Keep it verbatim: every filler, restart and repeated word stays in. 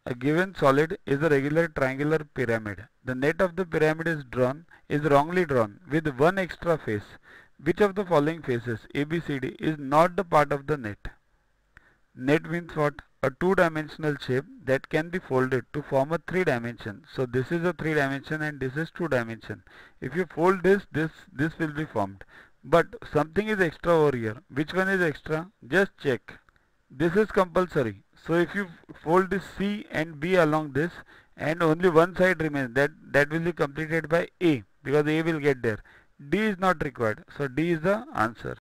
A given solid is a regular triangular pyramid. The net of the pyramid is drawn is wrongly drawn with one extra face. Which of the following faces A, B, C, D is not the part of the net? Net means what? A two-dimensional shape that can be folded to form a three-dimension. So this is a three-dimension and this is two-dimension. If you fold this, this, this will be formed. But something is extra over here. Which one is extra? Just check. This is compulsory. So if you fold this C and B along this and only one side remains, that, that will be completed by A because A will get there. D is not required. So D is the answer.